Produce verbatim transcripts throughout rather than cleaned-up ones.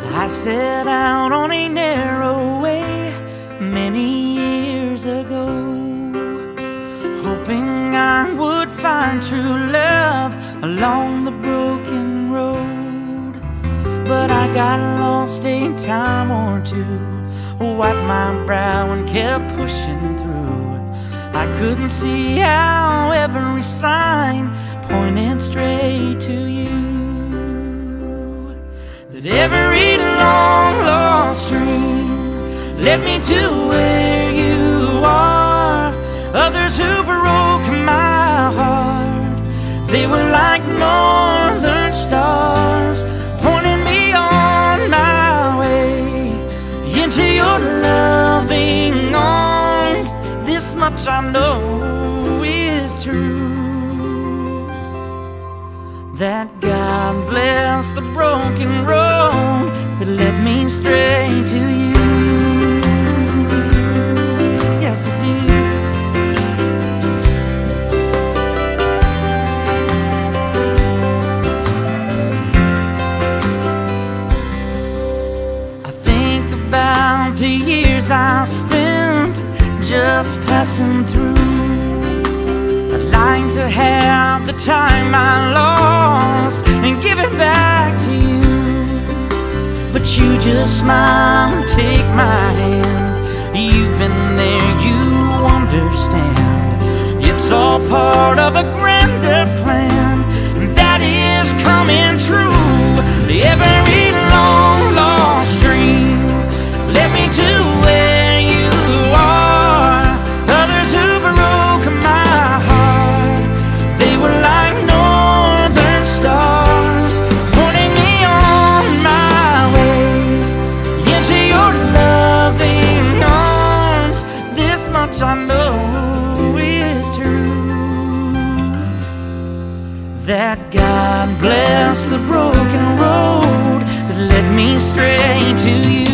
I set out on a narrow way many years ago, hoping I would find true love along the broken road. But I got lost a time or two, wiped my brow and kept pushing through. I couldn't see how every sign pointed straight to you, that every long lost dream led me to where you are. Others who broke my heart, they were like northern stars, pointing me on my way into your loving arms. This much I know is true, that God bless the broken road that led me straight to you. Yes, it did. I think about the years I spent just passing through. I'd like to have the time I lost and give it back to you, but you just smile and take my hand. You've been there, you understand. It's all part of a grander plan that is coming true. Every long lost dream led me to where you are. Others who broke my heart, they were like northern stars, pointing me on my way into your loving arms. This much I know is true, that God bless the broken road that led me straight to you.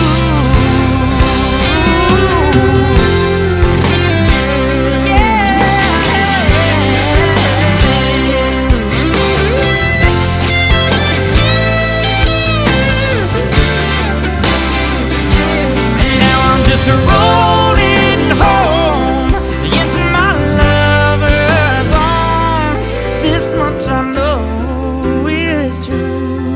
Rolling home into my lover's arms. This much I know is true,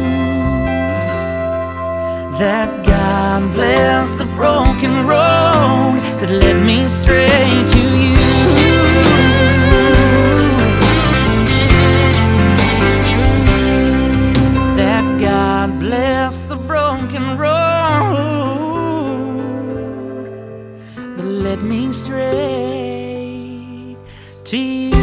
that God bless the broken road that led me straight to you. That God bless the broken road that led me straight to you.